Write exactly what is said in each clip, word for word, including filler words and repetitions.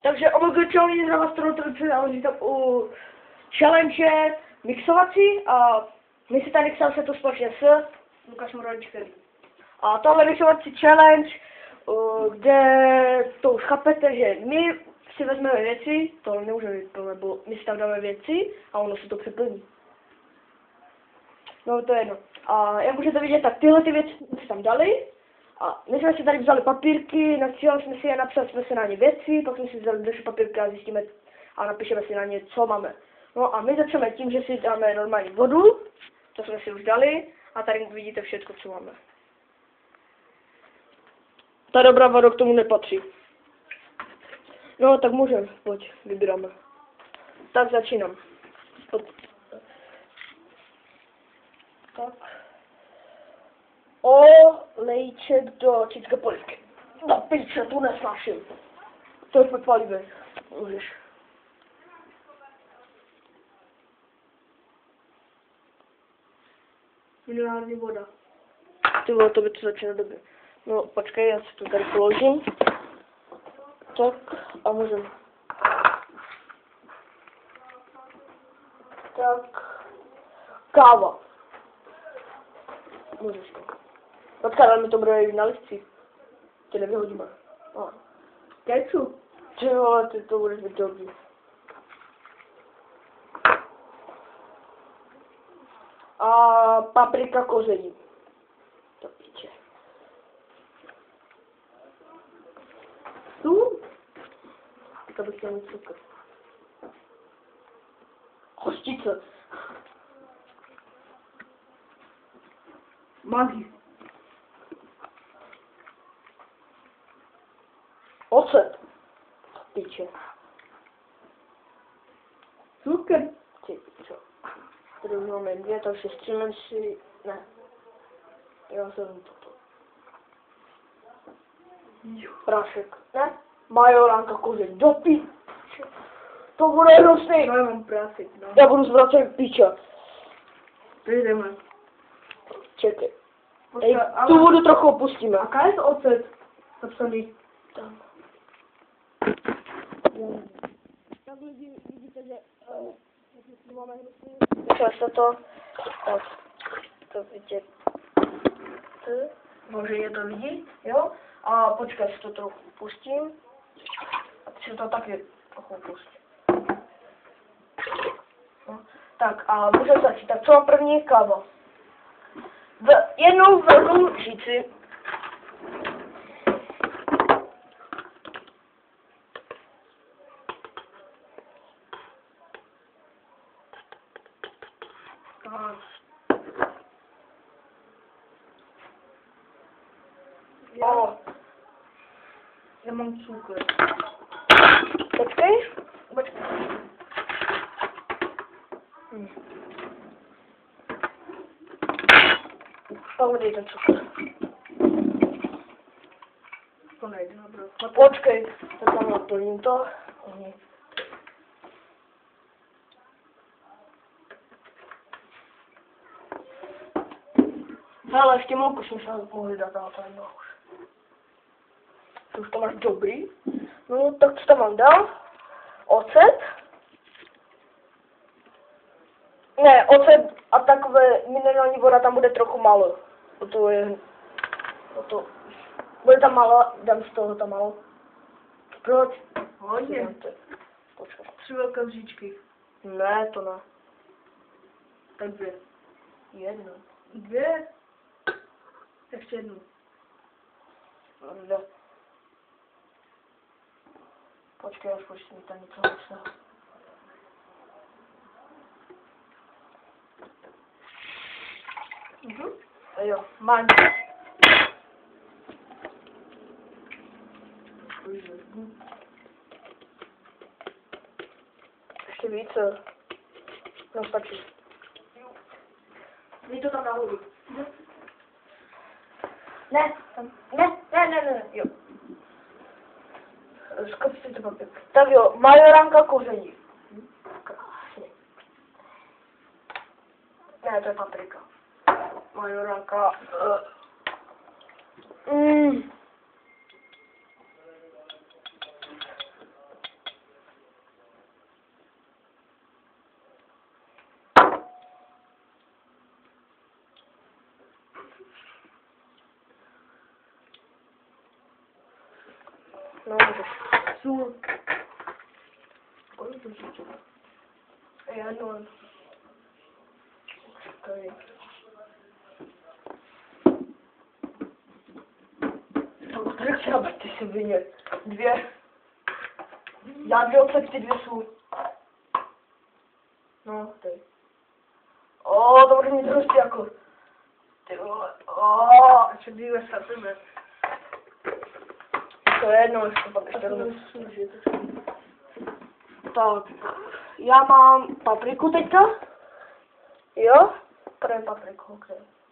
Takže omluvitelný za vás to záleží tam u challenge mixovací a my si tady se to společně s Lukášem Rodičkem. A tohle mixovací challenge, kde to už chápete, že my si vezmeme věci, tohle nemůžeme vyplnit, nebo my si tam dáme věci a ono se to přeplní. No to je jedno. A jak můžete vidět, tak tyhle ty věci si tam dali. A my jsme si tady vzali papírky, napsali jsme si je, napsali jsme si na ně věci, pak jsme si vzali další papírky a zjistíme a napíšeme si na ně, co máme. No a my začneme tím, že si dáme normální vodu, to jsme si už dali, a tady vidíte všechno, co máme. Ta dobrá voda k tomu nepatří. No tak můžeme, pojď, vybíráme. Tak začínám. Pod... Tak. Olejček do české polivky. No piče, tu nesnáším. To je fakt palivé. Můžeš. Minerální voda. Ty vole, to by to začíná dobře. No počkej, já si to tady položím. Tak a můžeme. Tak. Káva. Můžeš to. Počkej, ale mi to bude na listci. Ty nevyhodíme. No. Kečup. Ty vole, ty to budeš mít dobrý. A paprika koření. To píče. Tu? To bych chtěl mít cukr. Hostice. Magí. Ocet. Píče. Cukr. Ty pičo. Tady už máme dvě, takže střílem si... Ne. Já jsem toto. Prášek. Ne? Majoránka koření. Do píče. To bude hrozný. No, já mám práci, no. Já budu zvracet píče. Jdeme. Čekaj. Ej, tu vodu trochu opustíme. A kaj je to ocet? Zapsaný. Tam. Tak lidi, vidíte, že uh, máme hnusný. Nechal se to. Tak. To vidět. Může je to vidět, jo? A počkej, si to trochu pustím. A ty si to taky trochu pustím. No. Tak a můžeme začít. Tak co mám první? Káva. V jednou velkou žíci Já, já mám cukr. Počkej. Počkej. Hm. Pak dej ten cukr. To nejde, dobro. Počkej, tak tam naplním to. Mhm. Hele, ještě mouku jsme se mohli dát, ale to je no už. Ty už to máš dobrý. No, tak co tam mám dál? Ocet. Ne, ocet a takové minerální voda tam bude trochu málo. O to je... O to... Bude tam málo, dám z toho tam málo. Proč? Hodně. Počkej. Tři velké lžičky. Ne, to ne. Tak dvě. Jedno. Dvě? Ještě jednu. Dvě. Počkej, až počítám tam něco hlasného. Mhm. Jo, mám. Ještě více. No stačí. Dej to tam nahoru. Ne, tam. Ne, ne, ne, ne, jo. Skop si to papír. Tak jo, majoránka koření. Krásně. Ne, to je paprika. Majoránka. Uh. Mm. No, můžeš. Sůl. Kolik to říček? Já no. Čekaj. Kolik třeba ty si vyně? Dvě. Já dvě ocet, ty dvě sůl. No, tady. O, to bude mít prostě jako. Ty vole. O, A co díle se tebe? to je jedno, ještě pak ještě rovnou. Tak, já mám papriku teďka. Jo? První papriku, ok.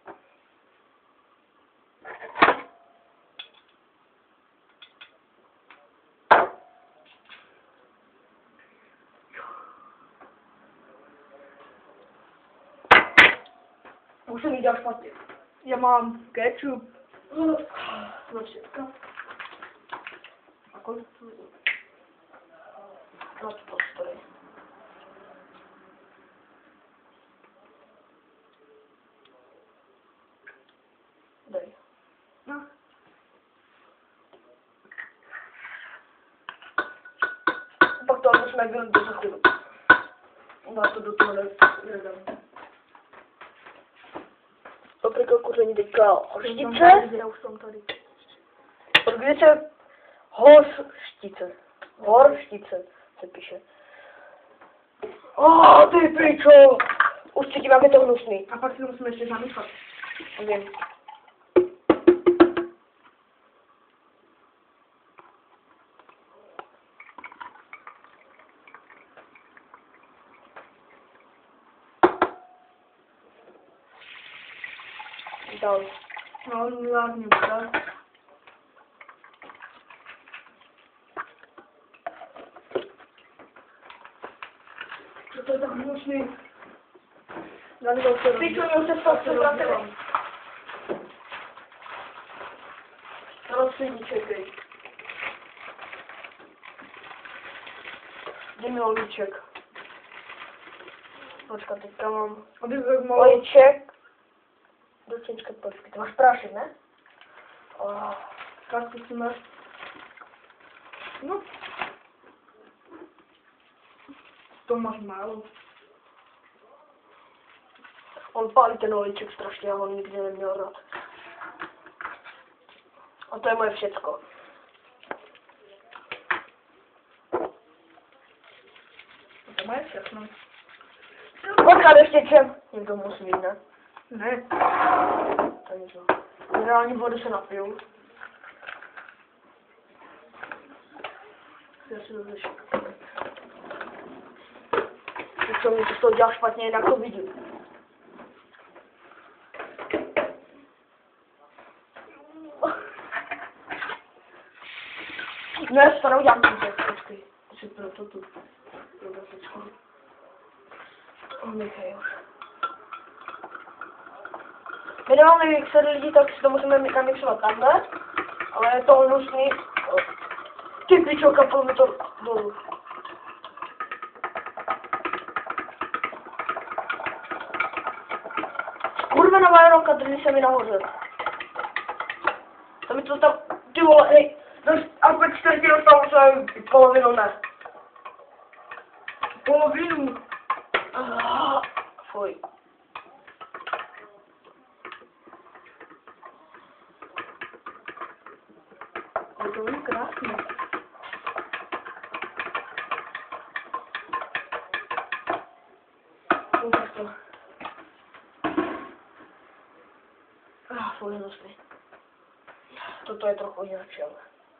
Už jsem jí dělal špatně. Já mám ketchup. Zločetka. A kolik to je? No to stojí. Dej. No. Pak to musíme vylit do zachodu. Dá to do toho nedám. Paprika, koření, teďka hořtice. Já už jsem tady. Od kdy se hořtice. Horštice se píše. O, ty pičo! Už cítím, jak je to hnusný. A pak si to musíme ještě zamíchat. Vím. Dal. No, hlavně voda. Co to je tak hnusný? Já to se Pičo, měl se stát se vrátili. Rozsvídí, čekej. Kde mi olíček? Počkat, teďka mám Aby tak malo. olíček. Dočečkat, počkej, ty máš prášek, ne? Oh. Kasku si máš. No. To máš málo. On pálí ten olíček strašně, já ho nikdy neměl rád. A to je moje všecko. To máš všechno. Počkat, ještě čem? Někdo musí mít, ne? Ne. To je nic. Minerální vodu se napiju. Já si to řeším. Co mi to z toho dělá špatně, jinak to vidím. Ne, starou dělám to, počkej. Asi pro to tu. Pro dasečku. Nechej už. My nemáme mixer lidí, tak si to musíme namixovat takhle. Ale je to hnusný. Ty pičo, kapl mi to dolů. Kurvená majoronka, drží se mi nahoře. To mi to tam, ty vole, hej. Aspoň čtvrtinu tam jsem, polovinu ne. Polovinu. Ah, fuj. Je to je krásné. Ukaž to. Ah, fuj, hnusný. Toto je trochu jinak, ale.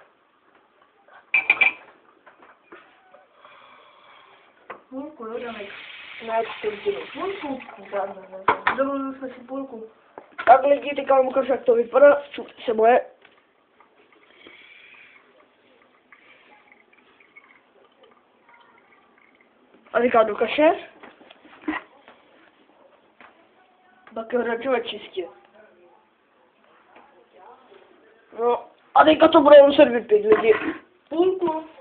Půlku, jo, dáme. Ne, čtvrtinu. Půlku. Žádné, ne. Dovolili jsme si půlku. Tak lidi, teďka vám ukážu, jak to vypadá. Se moje. A teďka do kaše. Tak ho radíme čistě. No, a teďka to budou muset vypít lidi. Půlku.